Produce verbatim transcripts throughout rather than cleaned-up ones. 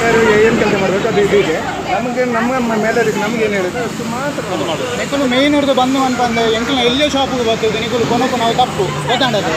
ಸರ್ಕಾರ ಏನು ಕೆಲಸ ಮಾಡಬೇಕು ಅದು ಇದೆ. ನಮಗೆ ನಮ್ಮ ಮೇಲೆ ನಮಗೇನು ಹೇಳಿದ್ರೆ ಅಷ್ಟು ಮಾತ್ರ ನಿಕ್ಕಲು ಮೇಯ್ನ್ ಹಿಡಿದು ಬಂದು ಅಂತಂದು ಎಂಕಲ್ನ ಎಲ್ಲೇ ಶಾಪಿಗೆ ಬರ್ತದೆ ನಿಕ್ಕಲು ಕೊನೊಪ್ಪು ನಾವು ತಪ್ಪು ಗೊತ್ತಾಂಡದು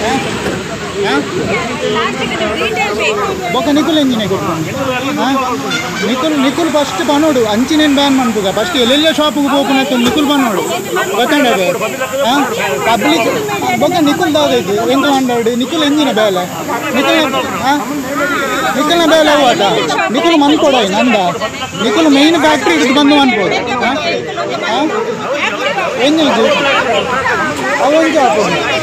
ಬೊಕ್ಕ ನಿಕ್ಕಲು ಎಂಜಿನೆ ಕೊಡ್ಕೊಂಡು ನಿಕ್ಕಲು ನಿಕ್ಕಲು ಫಸ್ಟ್ ಬನ್ನೋಡು ಅಂಚಿನೇನು ಬ್ಯಾನ್ ಮಾಡ್ಬೋಗ ಫಸ್ಟ್ ಎಲ್ಲೆಲ್ಲೇ ಶಾಪಿಗೆ ಹೋಗ್ಕೊಂಡು ನಿಕ್ಕಲು ಬನ್ನೋಡು ಗೊತ್ತಾಂಡದು ಹಾಂ ಪಬ್ಲಿಕ್ ಬೊಕ್ಕ ನಿಕ್ಕಲು ದಾದೈತಿ ಎಂಕಲ್ ಹಂಡ್ರೆಡ್ ನಿಕ್ಕಲು ಎಂಜಿನ ಬೇಲೆ ನಿಕ್ಕಲ್ ಹಾಂ ನಿಕ್ಕಲ್ನ ಬೇಲೆ ಹೋದ ನಿಕ್ಕಲು ಮನ್ಕೊಡ ನಂದ ನಿಕ್ಕಲು ಮೇಯ್ನ್ ಫ್ಯಾಕ್ಟ್ರಿ ಇದು ಬಂದು ಅನ್ಬೋದು ಹಾಂ ಎಂಜಿನ ಅವನ್ ಜಾಬ್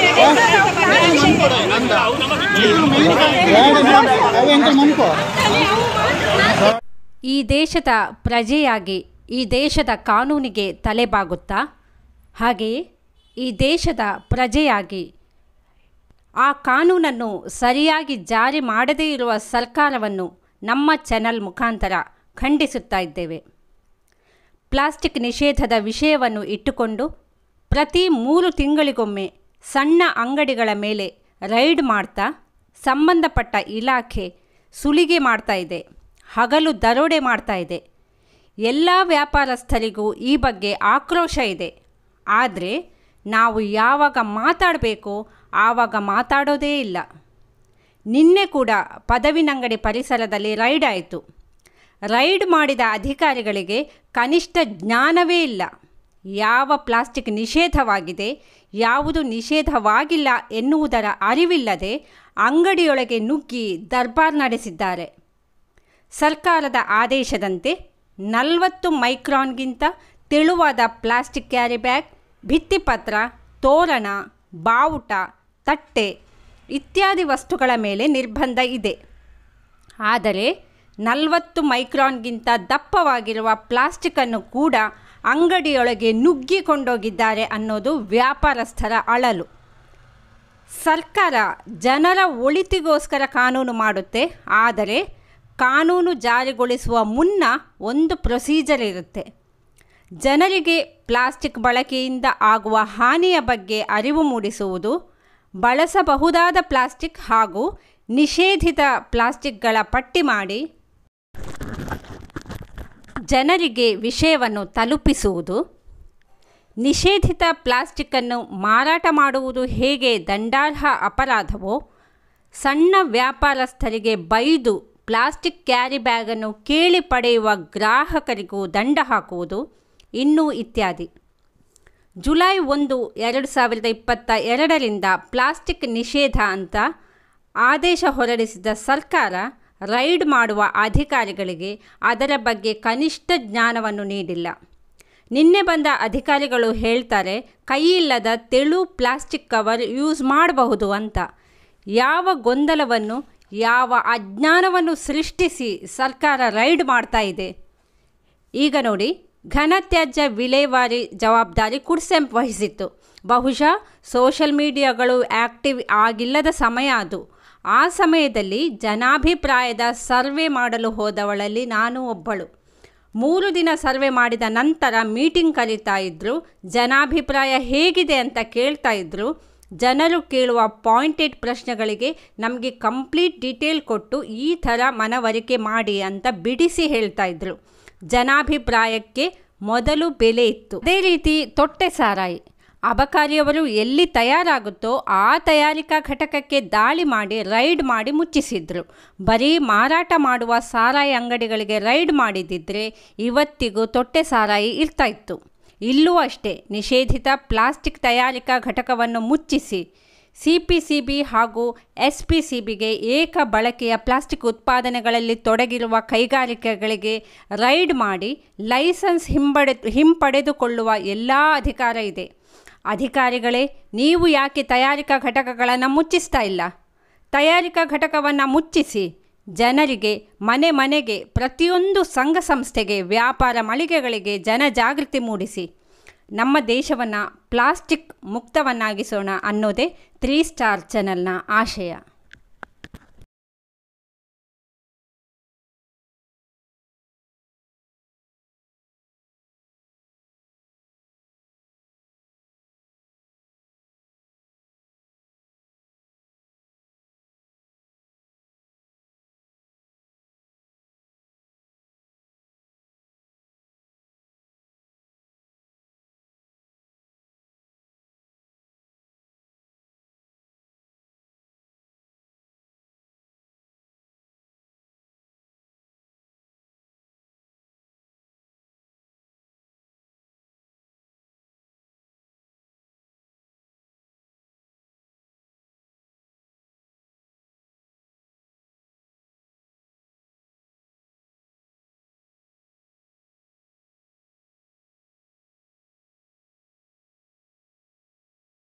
ಈ ದೇಶದ ಪ್ರಜೆಯಾಗಿ ಈ ದೇಶದ ಕಾನೂನಿಗೆ ತಲೆಬಾಗುತ್ತಾ, ಹಾಗೆಯೇ ಈ ದೇಶದ ಪ್ರಜೆಯಾಗಿ ಆ ಕಾನೂನನ್ನು ಸರಿಯಾಗಿ ಜಾರಿ ಮಾಡದೇ ಇರುವ ಸರ್ಕಾರವನ್ನು ನಮ್ಮ ಚಾನೆಲ್ ಮುಖಾಂತರ ಖಂಡಿಸುತ್ತಾ ಇದ್ದೇವೆ. ಪ್ಲಾಸ್ಟಿಕ್ ನಿಷೇಧದ ವಿಷಯವನ್ನು ಇಟ್ಟುಕೊಂಡು ಪ್ರತಿ ಮೂರು ತಿಂಗಳಿಗೊಮ್ಮೆ ಸಣ್ಣ ಅಂಗಡಿಗಳ ಮೇಲೆ ರೈಡ್ ಮಾಡ್ತಾ ಸಂಬಂಧಪಟ್ಟ ಇಲಾಖೆ ಸುಲಿಗೆ ಮಾಡ್ತಾ ಇದೆ, ಹಗಲು ದರೋಡೆ ಮಾಡ್ತಾ ಇದೆ. ಎಲ್ಲ ವ್ಯಾಪಾರಸ್ಥರಿಗೂ ಈ ಬಗ್ಗೆ ಆಕ್ರೋಶ ಇದೆ. ಆದರೆ ನಾವು ಯಾವಾಗ ಮಾತಾಡಬೇಕೋ ಆವಾಗ ಮಾತಾಡೋದೇ ಇಲ್ಲ. ನಿನ್ನೆ ಕೂಡ ಪದವಿನಂಗಡಿ ಪರಿಸರದಲ್ಲಿ ರೈಡ್ ಆಯಿತು. ರೈಡ್ ಮಾಡಿದ ಅಧಿಕಾರಿಗಳಿಗೆ ಕನಿಷ್ಠ ಜ್ಞಾನವೇ ಇಲ್ಲ. ಯಾವ ಪ್ಲಾಸ್ಟಿಕ್ ನಿಷೇಧವಾಗಿದೆ, ಯಾವುದು ನಿಷೇಧವಾಗಿಲ್ಲ ಎನ್ನುವುದರ ಅರಿವಿಲ್ಲದೆ ಅಂಗಡಿಯೊಳಗೆ ನುಗ್ಗಿ ದರ್ಬಾರ್ ನಡೆಸಿದ್ದಾರೆ. ಸರ್ಕಾರದ ಆದೇಶದಂತೆ ನಲವತ್ತು ಮೈಕ್ರಾನ್ಗಿಂತ ತೆಳುವಾದ ಪ್ಲಾಸ್ಟಿಕ್ ಕ್ಯಾರಿ ಬ್ಯಾಗ್, ಭಿತ್ತಿಪತ್ರ, ತೋರಣ, ಬಾವುಟ, ತಟ್ಟೆ ಇತ್ಯಾದಿ ವಸ್ತುಗಳ ಮೇಲೆ ನಿರ್ಬಂಧ ಇದೆ. ಆದರೆ ನಲವತ್ತು ಮೈಕ್ರಾನ್ಗಿಂತ ದಪ್ಪವಾಗಿರುವ ಪ್ಲಾಸ್ಟಿಕ್ಕನ್ನು ಕೂಡ ಅಂಗಡಿಯೊಳಗೆ ನುಗ್ಗಿಕೊಂಡೋಗಿದ್ದಾರೆ ಅನ್ನೋದು ವ್ಯಾಪಾರಸ್ಥರ ಅಳಲು. ಸರ್ಕಾರ ಜನರ ಒಳಿತಿಗೋಸ್ಕರ ಕಾನೂನು ಮಾಡುತ್ತೆ, ಆದರೆ ಕಾನೂನು ಜಾರಿಗೊಳಿಸುವ ಮುನ್ನ ಒಂದು ಪ್ರೊಸೀಜರ್ ಇರುತ್ತೆ. ಜನರಿಗೆ ಪ್ಲಾಸ್ಟಿಕ್ ಬಳಕೆಯಿಂದ ಆಗುವ ಹಾನಿಯ ಬಗ್ಗೆ ಅರಿವು ಮೂಡಿಸುವುದು, ಬಳಸಬಹುದಾದ ಪ್ಲಾಸ್ಟಿಕ್ ಹಾಗೂ ನಿಷೇಧಿತ ಪ್ಲಾಸ್ಟಿಕ್ಗಳ ಪಟ್ಟಿ ಮಾಡಿ ಜನರಿಗೆ ವಿಷಯವನ್ನು ತಲುಪಿಸುವುದು, ನಿಷೇಧಿತ ಪ್ಲಾಸ್ಟಿಕ್ಕನ್ನು ಮಾರಾಟ ಮಾಡುವುದು ಹೇಗೆ ದಂಡಾರ್ಹ ಅಪರಾಧವೋ, ಸಣ್ಣ ವ್ಯಾಪಾರಸ್ಥರಿಗೆ ಬೈದು ಪ್ಲಾಸ್ಟಿಕ್ ಕ್ಯಾರಿ ಬ್ಯಾಗನ್ನು ಕೇಳಿ ಪಡೆಯುವ ಗ್ರಾಹಕರಿಗೂ ದಂಡ ಹಾಕುವುದು, ಇನ್ನೂ ಇತ್ಯಾದಿ. ಜುಲೈ ಒಂದು ಎರಡು ಸಾವಿರದ ಇಪ್ಪತ್ತ ಎರಡರಿಂದ ಪ್ಲಾಸ್ಟಿಕ್ ನಿಷೇಧ ಅಂತ ಆದೇಶ ಹೊರಡಿಸಿದ ಸರ್ಕಾರ ರೈಡ್ ಮಾಡುವ ಅಧಿಕಾರಿಗಳಿಗೆ ಅದರ ಬಗ್ಗೆ ಕನಿಷ್ಠ ಜ್ಞಾನವನ್ನು ನೀಡಿಲ್ಲ. ನಿನ್ನೆ ಬಂದ ಅಧಿಕಾರಿಗಳು ಹೇಳ್ತಾರೆ ಕೈಯಿಲ್ಲದ ತೆಳು ಪ್ಲಾಸ್ಟಿಕ್ ಕವರ್ ಯೂಸ್ ಮಾಡಬಹುದು ಅಂತ. ಯಾವ ಗೊಂದಲವನ್ನು, ಯಾವ ಅಜ್ಞಾನವನ್ನು ಸೃಷ್ಟಿಸಿ ಸರ್ಕಾರ ರೈಡ್ ಮಾಡ್ತಾ ಇದೆ. ಈಗ ನೋಡಿ, ಘನತ್ಯಾಜ್ಯ ವಿಲೇವಾರಿ ಜವಾಬ್ದಾರಿ ಕುಡ್ಸೆಂಪ್ ವಹಿಸಿತ್ತು. ಬಹುಶಃ ಸೋಷಲ್ ಮೀಡಿಯಾಗಳು ಆ್ಯಕ್ಟಿವ್ ಆಗಿಲ್ಲದ ಸಮಯ ಅದು. ಆ ಸಮಯದಲ್ಲಿ ಜನಾಭಿಪ್ರಾಯದ ಸರ್ವೆ ಮಾಡಲು ಹೋದವಳಲ್ಲಿ ನಾನು ಒಬ್ಬಳು. ಮೂರು ದಿನ ಸರ್ವೆ ಮಾಡಿದ ನಂತರ ಮೀಟಿಂಗ್ ಕರೀತಾ ಇದ್ದರು. ಜನಾಭಿಪ್ರಾಯ ಹೇಗಿದೆ ಅಂತ ಕೇಳ್ತಾ ಇದ್ದರು. ಜನರು ಕೇಳುವ ಪಾಯಿಂಟೆಡ್ ಪ್ರಶ್ನೆಗಳಿಗೆ ನಮಗೆ ಕಂಪ್ಲೀಟ್ ಡೀಟೇಲ್ ಕೊಟ್ಟು ಈ ಥರ ಮನವರಿಕೆ ಮಾಡಿ ಅಂತ ಬಿಡಿಸಿ ಹೇಳ್ತಾ ಇದ್ದರು. ಜನಾಭಿಪ್ರಾಯಕ್ಕೆ ಮೊದಲು ಬೆಲೆ ಇತ್ತು. ಅದೇ ರೀತಿ ತೊಟ್ಟೆ ಸಾರಾಯಿ ಅಬಕಾರಿಯವರು ಎಲ್ಲಿ ತಯಾರಾಗುತ್ತೋ ಆ ತಯಾರಿಕಾ ಘಟಕಕ್ಕೆ ದಾಳಿ ಮಾಡಿ ರೈಡ್ ಮಾಡಿ ಮುಚ್ಚಿಸಿದ್ರು. ಬರೀ ಮಾರಾಟ ಮಾಡುವ ಸಾರಾಯಿ ಅಂಗಡಿಗಳಿಗೆ ರೈಡ್ ಮಾಡಿದ್ದಿದ್ರೆ ಇವತ್ತಿಗೂ ತೊಟ್ಟೆ ಸಾರಾಯಿ ಇರ್ತಾ ಇತ್ತು. ಇಲ್ಲೂ ಅಷ್ಟೇ, ನಿಷೇಧಿತ ಪ್ಲಾಸ್ಟಿಕ್ ತಯಾರಿಕಾ ಘಟಕವನ್ನು ಮುಚ್ಚಿಸಿ ಸಿ ಪಿ ಸಿ ಬಿ ಹಾಗೂ ಎಸ್ ಪಿ ಸಿ ಬಿಗೆ ಏಕ ಬಳಕೆಯ ಪ್ಲಾಸ್ಟಿಕ್ ಉತ್ಪಾದನೆಗಳಲ್ಲಿ ತೊಡಗಿರುವ ಕೈಗಾರಿಕೆಗಳಿಗೆ ರೈಡ್ ಮಾಡಿ ಲೈಸೆನ್ಸ್ ಹಿಂಬಡೆ ಹಿಂಪಡೆದುಕೊಳ್ಳುವ ಎಲ್ಲ ಅಧಿಕಾರ ಇದೆ. ಅಧಿಕಾರಿಗಳೇ, ನೀವು ಯಾಕೆ ತಯಾರಿಕಾ ಘಟಕಗಳನ್ನು ಮುಚ್ಚಿಸ್ತಾ ಇಲ್ಲ? ತಯಾರಿಕಾ ಘಟಕವನ್ನು ಮುಚ್ಚಿಸಿ ಜನರಿಗೆ, ಮನೆ ಮನೆಗೆ, ಪ್ರತಿಯೊಂದು ಸಂಘ ಸಂಸ್ಥೆಗೆ, ವ್ಯಾಪಾರ ಮಳಿಗೆಗಳಿಗೆ ಜನಜಾಗೃತಿ ಮೂಡಿಸಿ ನಮ್ಮ ದೇಶವನ್ನು ಪ್ಲಾಸ್ಟಿಕ್ ಮುಕ್ತವನ್ನಾಗಿಸೋಣ ಅನ್ನೋದೇ ತ್ರೀ ಸ್ಟಾರ್ ಚಾನೆಲ್ನ ಆಶಯ.